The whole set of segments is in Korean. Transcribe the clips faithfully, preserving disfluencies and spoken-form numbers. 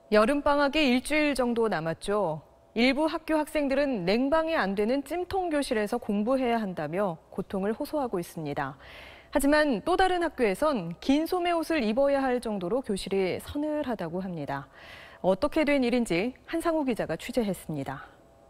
여름방학이 일주일 정도 남았죠. 일부 학교 학생들은 냉방이 안 되는 찜통 교실에서 공부해야 한다며 고통을 호소하고 있습니다. 하지만 또 다른 학교에선 긴 소매 옷을 입어야 할 정도로 교실이 서늘하다고 합니다. 어떻게 된 일인지 한상우 기자가 취재했습니다.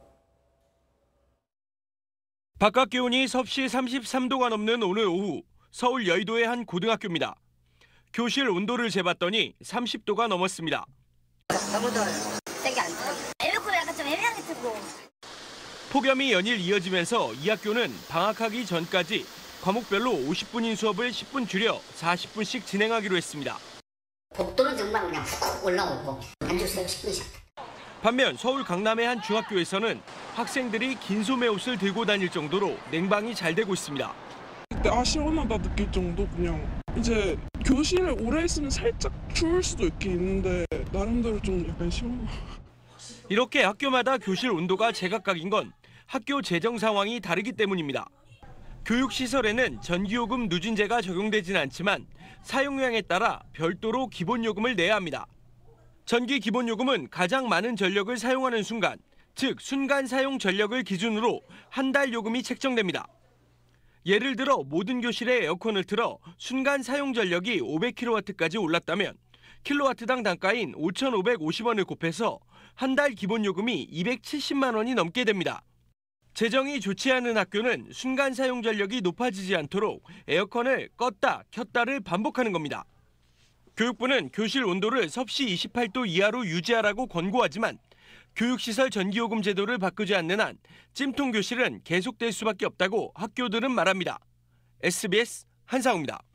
바깥 기온이 섭씨 삼십삼 도가 넘는 오늘 오후 서울 여의도의 한 고등학교입니다. 교실 온도를 재봤더니 삼십 도가 넘었습니다. 너무 더워요. 세게 안 틀어. 에어컨 약간 좀 애매하게 틀고. 폭염이 연일 이어지면서 이 학교는 방학하기 전까지 과목별로 오십 분인 수업을 십 분 줄여 사십 분씩 진행하기로 했습니다. 복도는 정말 그냥 훅 올라오고 안 주세요 십 분씩. 반면 서울 강남의 한 중학교에서는 학생들이 긴 소매 옷을 들고 다닐 정도로 냉방이 잘 되고 있습니다. 그때 아 시원하다 느낄 정도. 그냥 이제 교실에 오래 있으면 살짝 추울 수도 있긴 있는데 나름대로 좀 약간 시원하. 이렇게 학교마다 교실 온도가 제각각인 건 학교 재정 상황이 다르기 때문입니다. 교육시설에는 전기요금 누진제가 적용되진 않지만 사용량에 따라 별도로 기본요금을 내야 합니다. 전기 기본요금은 가장 많은 전력을 사용하는 순간, 즉 순간 사용 전력을 기준으로 한 달 요금이 책정됩니다. 예를 들어 모든 교실에 에어컨을 틀어 순간 사용 전력이 오백 킬로와트까지 올랐다면 킬로와트당 단가인 오천오백오십 원을 곱해서 한 달 기본 요금이 이백칠십만 원이 넘게 됩니다. 재정이 좋지 않은 학교는 순간 사용 전력이 높아지지 않도록 에어컨을 껐다 켰다를 반복하는 겁니다. 교육부는 교실 온도를 섭씨 이십팔 도 이하로 유지하라고 권고하지만 교육시설 전기요금 제도를 바꾸지 않는 한 찜통 교실은 계속될 수밖에 없다고 학교들은 말합니다. 에스비에스 한상우입니다.